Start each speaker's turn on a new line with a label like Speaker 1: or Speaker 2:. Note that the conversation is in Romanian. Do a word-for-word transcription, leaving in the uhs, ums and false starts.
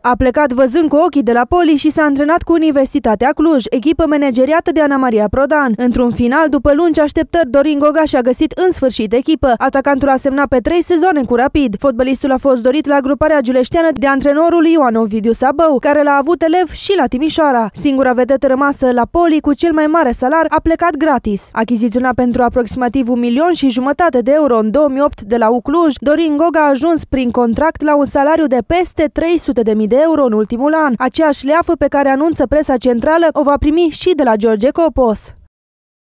Speaker 1: A plecat văzând cu ochii de la Poli și s-a antrenat cu Universitatea Cluj, echipă manageriată de Ana Maria Prodan. Într-un final, după lungi așteptări, Dorin Goga și-a găsit în sfârșit echipă. Atacantul a semnat pe trei sezoane cu Rapid. Fotbalistul a fost dorit la gruparea giuleșteană de antrenorul Ioan Ovidiu Sabău, care l-a avut elev și la Timișoara. Singura vedetă rămasă la Poli, cu cel mai mare salar, a plecat gratis. Achiziționat pentru aproximativ un milion și jumătate de euro în două mii opt de la U Cluj, Dorin Goga a ajuns prin contract la un salariu de peste trei sute de mii de euro în ultimul an. Aceeași leafă pe care anunță presa centrală o va primi și de la George Copos.